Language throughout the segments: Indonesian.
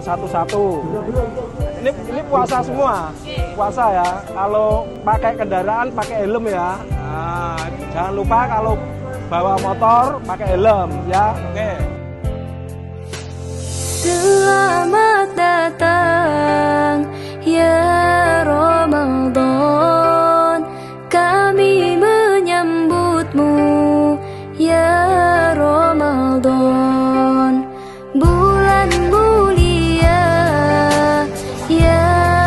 satu-satu. Ini puasa semua, puasa ya. Kalau pakai kendaraan pakai helm ya. Nah, jangan lupa kalau bawa motor pakai helm ya. Oke. Selamat datang ya Ramadan, kami menyambutmu ya Ramadan. Bulan mulia ya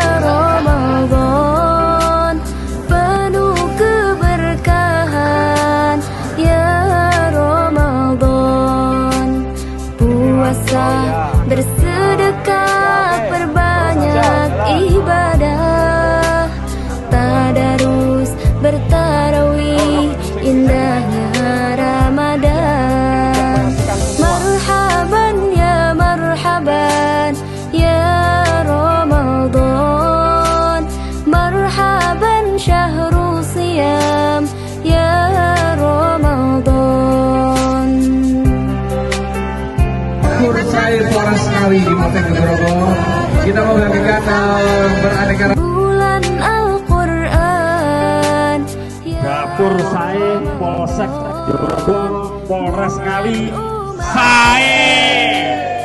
Ramadan, penuh keberkahan ya Ramadan. Puasa, bersedekah, perbanyak ibadah, tadarus, bertarawih, indahnya Ramadan. Marhaban ya marhaban ya Ramadan, marhaban syahrul siyam ya Ramadan. Saya Polres Ngawi di Polsek Ponorogo, kita membagikan beraneka bulan Al-Quran ya dapur saya Polsek Ponorogo, Polres Ngawi saya.